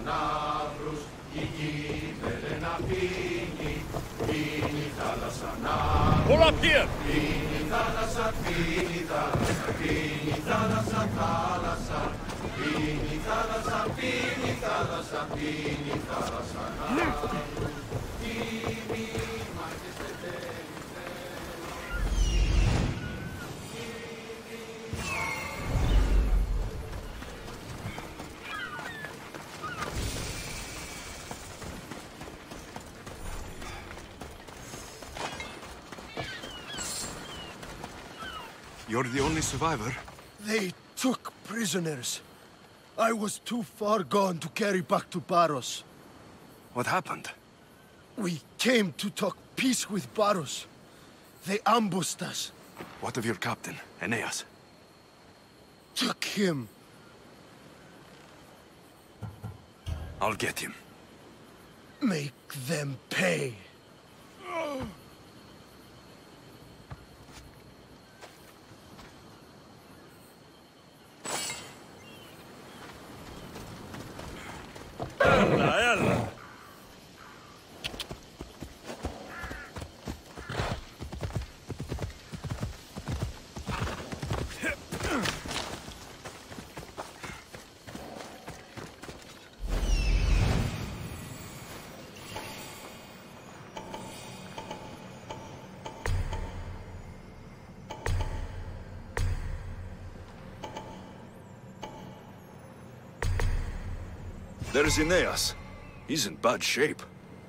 Pull up here! You're the only survivor? They took prisoners. I was too far gone to carry back to Baros. What happened? We came to talk peace with Baros. They ambushed us. What of your captain, Aeneas? Took him. I'll get him. Make them pay. There's Aeneas. He's in bad shape.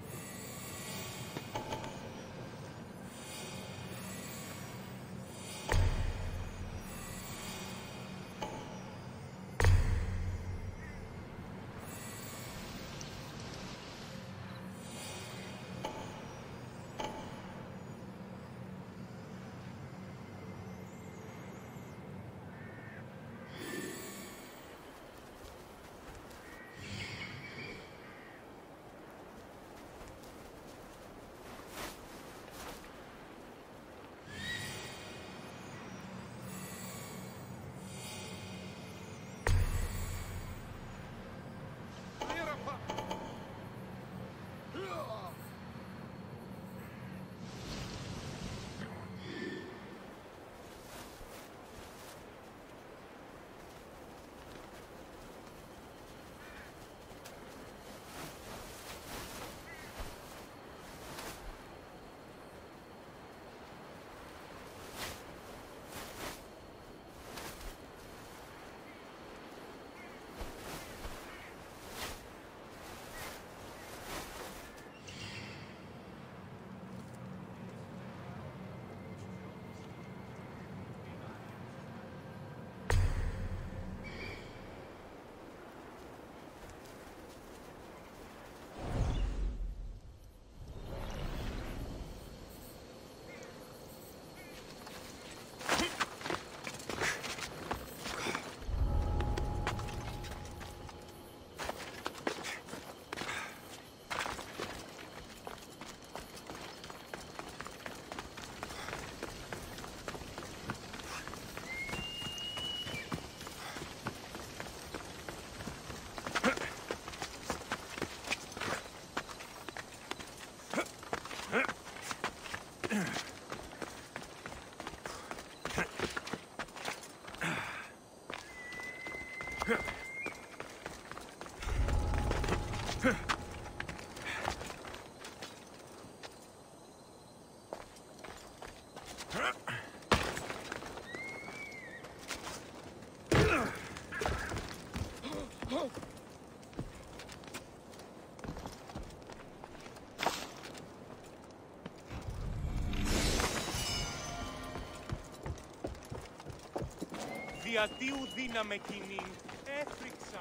Διατίου δύναμε κοινήν, έφρυξα.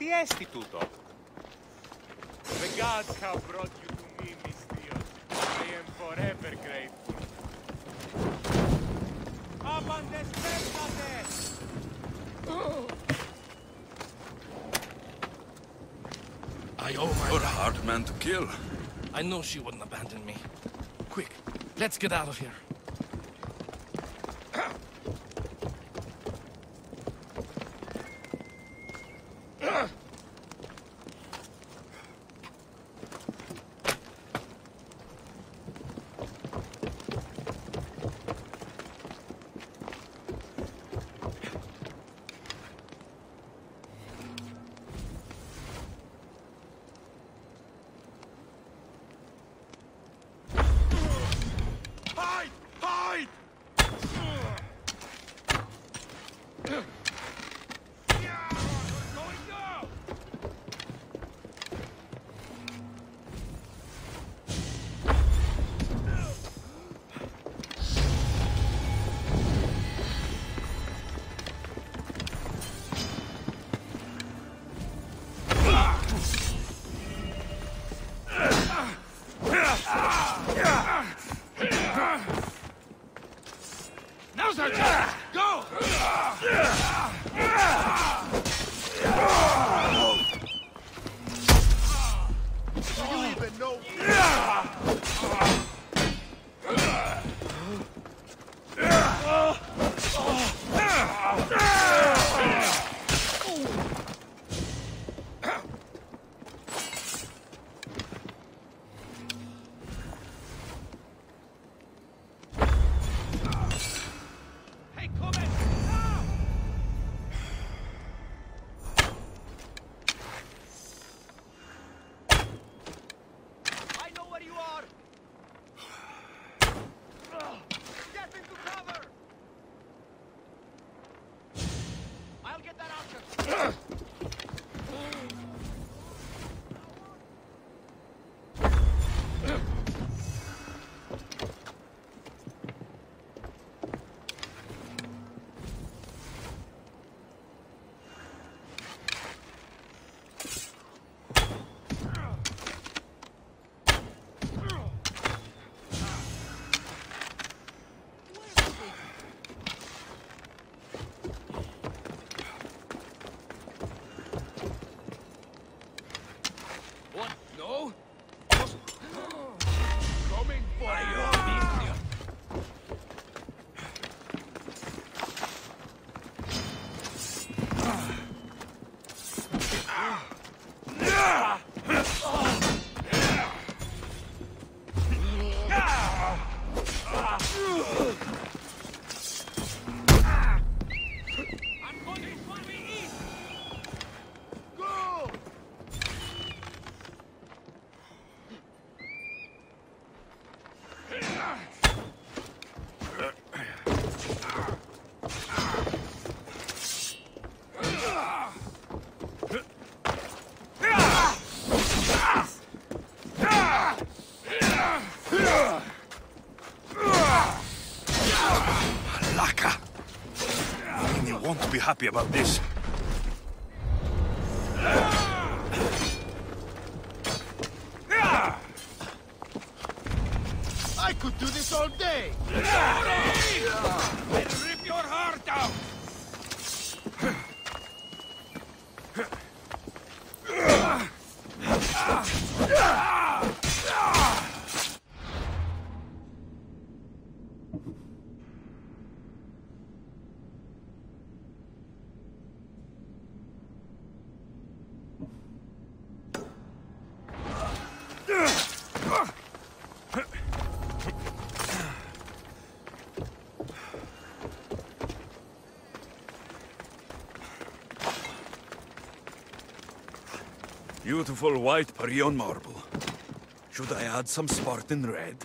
Τι έστι τούτο? The gods have brought you to me, Mystios. I am forever grateful. Abandes Pertades! I owe my You're a life. hard man to kill. I know she wouldn't abandon me. Quick, let's get out of here. Now's our chance! Go! Do you even know? Hey, come in! Now! I know where you are! Get into cover! I'll get that archer! What? No? Coming for you! I'm going to find me east! Go! Laka! You won't be happy about this. I could do this all day! I'll rip your heart out! Beautiful white Parion marble. Should I add some Spartan red?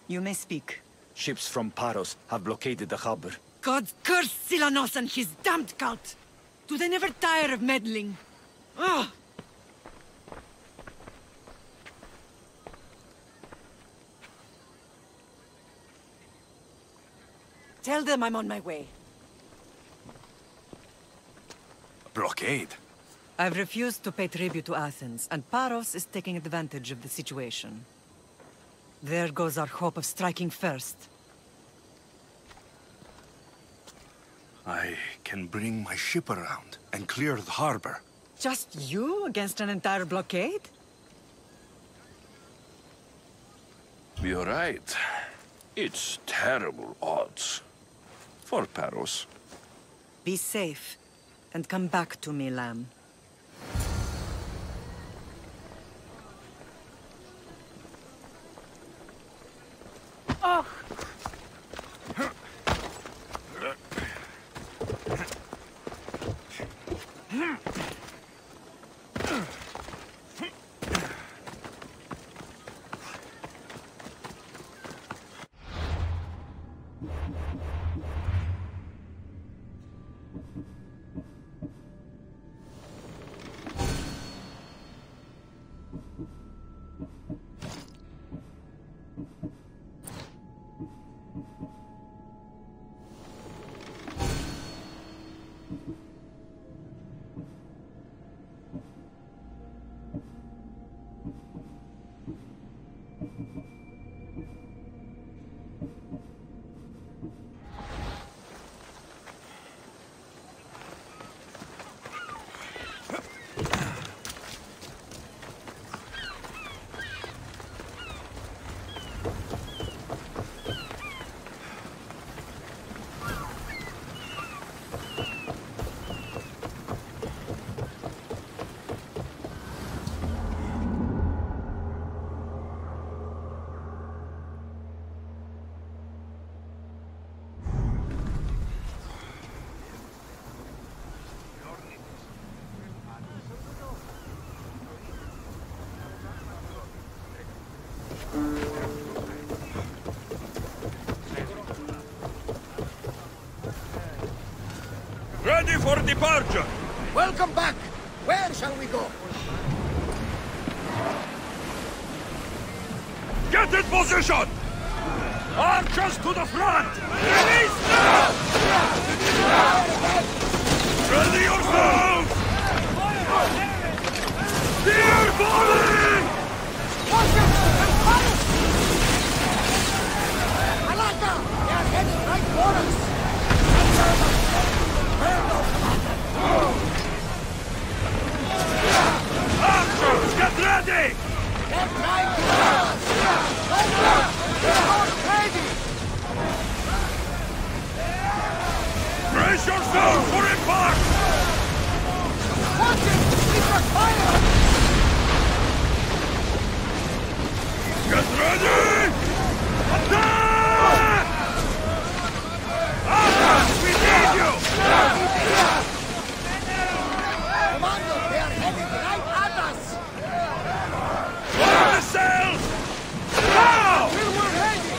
You may speak. Ships from Paros have blockaded the harbor. God curse Silanos and his damned cult! Do they never tire of meddling? Ugh! Tell them I'm on my way. Blockade? I've refused to pay tribute to Athens, and Paros is taking advantage of the situation. There goes our hope of striking first. I can bring my ship around and clear the harbor. Just you against an entire blockade? You're right. It's terrible odds. For Paros. Be safe, and come back to me, lamb. Oh! Ready for departure! Welcome back! Where shall we go? Get in position! Archers to the front! Ready yourselves! Dear falling! Alaka! They are heading right for us! Archers, get ready! Get right to us! Get ready! Brace yourselves for impact! Watch it! Keep your fire! Get ready! Attack! Archers, we need you! Commander, they are heading right at us! Lower the sails! Now! We were ready!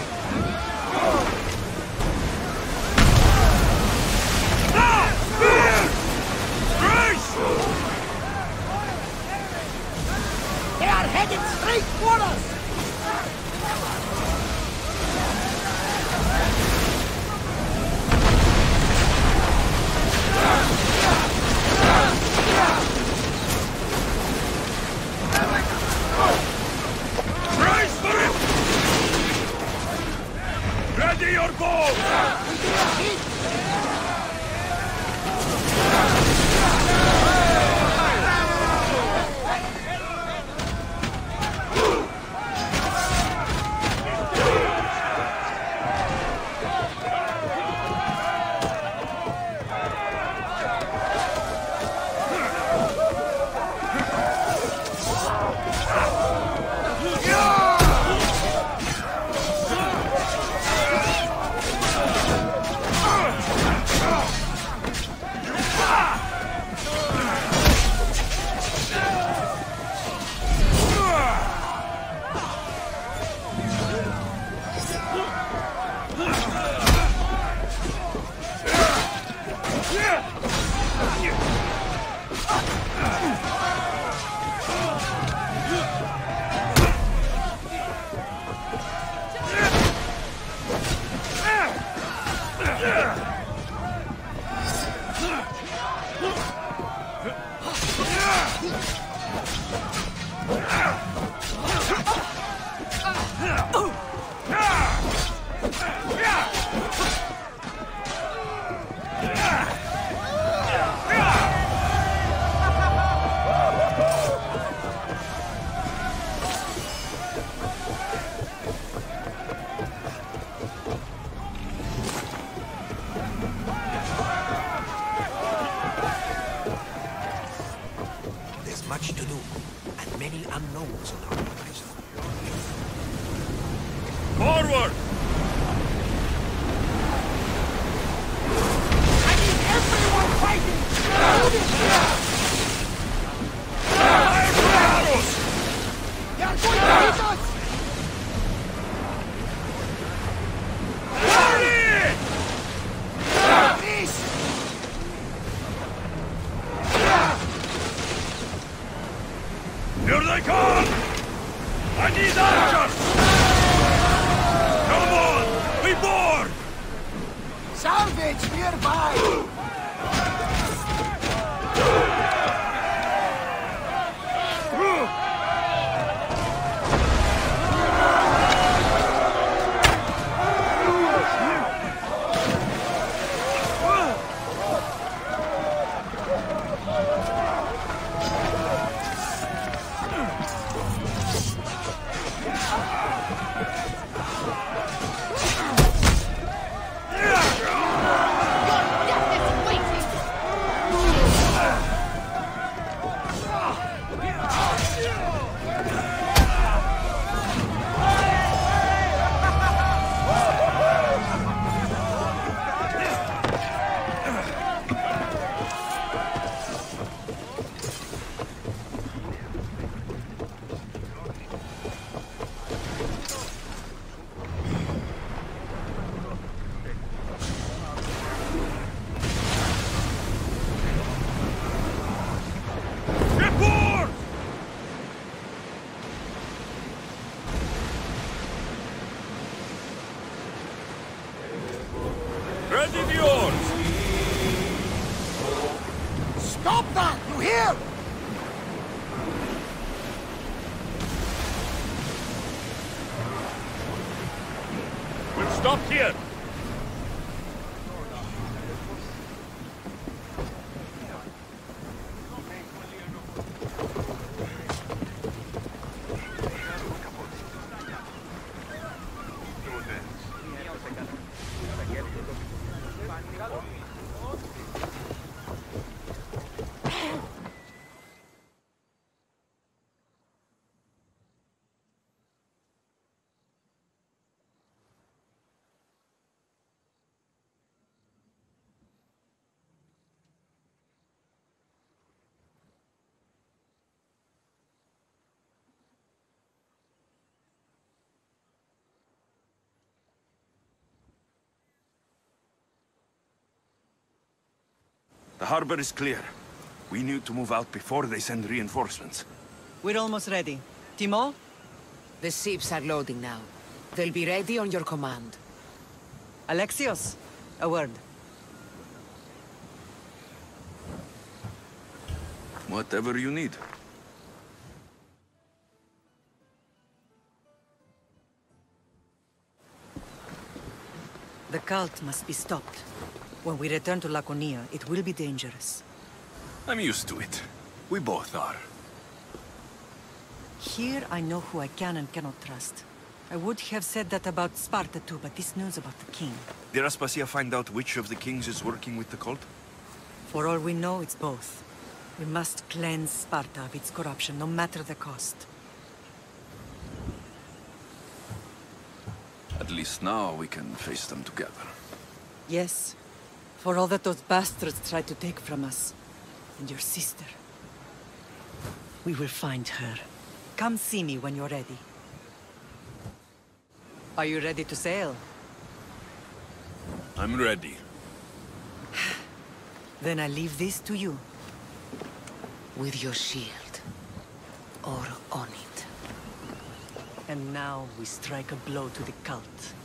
Now! Spear! Brace! They are headed straight for us! Brace for it! Ready your bow! Forward! I need everyone fighting! Fire for arrows! They are going to hit us! Please! Here they come! I need archers! Come on! We board! Salvage nearby! Ready the oars! Stop that! You hear? We'll stop here! The harbor is clear. We need to move out before they send reinforcements. We're almost ready. Timo? The ships are loading now. They'll be ready on your command. Alexios, a word. Whatever you need. The cult must be stopped. When we return to Laconia, it will be dangerous. I'm used to it. We both are. Here I know who I can and cannot trust. I would have said that about Sparta too, but this news about the king. Did Aspasia find out which of the kings is working with the cult? For all we know, it's both. We must cleanse Sparta of its corruption, no matter the cost. At least now we can face them together. Yes. For all that those bastards tried to take from us. And your sister. We will find her. Come see me when you're ready. Are you ready to sail? I'm ready. Then I leave this to you. With your shield. Or on it. And now we strike a blow to the cult.